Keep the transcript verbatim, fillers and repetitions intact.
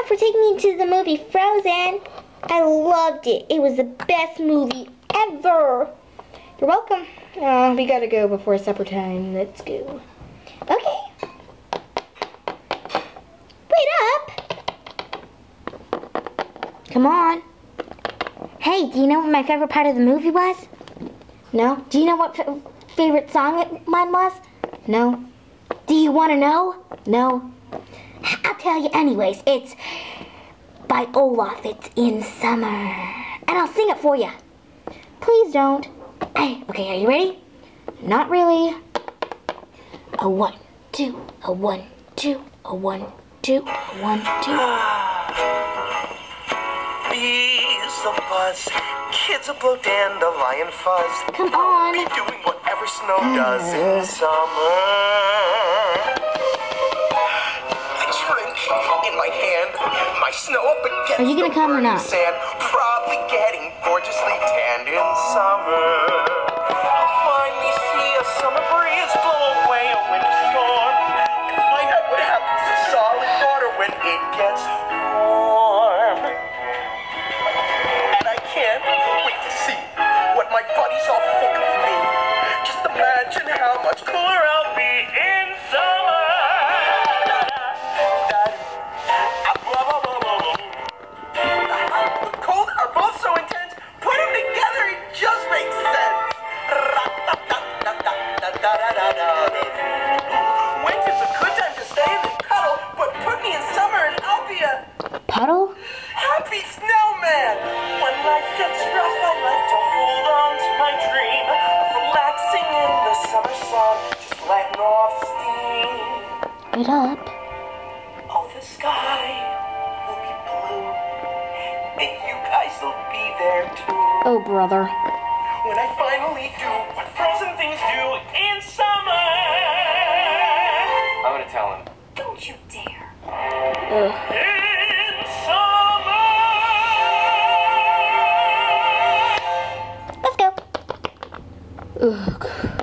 Mom for taking me to the movie Frozen. I loved it. It was the best movie ever. You're welcome. Uh, we gotta go before supper time. Let's go. Okay. Wait up. Come on. Hey, do you know what my favorite part of the movie was? No? Do you know what f favorite song it, mine was? No? Do you want to know? No? I'll tell you anyways. It's by Olaf. It's in summer. And I'll sing it for you. Please don't. Hey, okay, are you ready? Not really. A one, two, a one, two, a one, two, a one, two. Bees will buzz, kids will blow dandelion fuzz. Come on. Be doing whatever snow does in summer. A drink in my hand, my snow up against Are you gonna the come or burning not? sand, probably getting gorgeously tanned in summer. I'll finally see a summer breeze blow away a winter storm, and find out what happens to solid water when it gets warm. And I can't wait to see what my buddies all think of me. Just imagine how much cooler I'll be in summer. The cold are both so intense, put them together, it just makes sense. Winter's a good time to stay in the cuddle, but put me in summer and I'll be a Puddle? happy snowman. When life gets rough, I like to hold on to my dream of relaxing in the summer sun, just letting off steam. Get up. Oh, the sky will be blue, and you guys will be there too. Oh, brother. When I finally do what frozen things do in summer. I'm gonna tell him. Don't you dare. Ugh. In summer. Let's go. Ugh.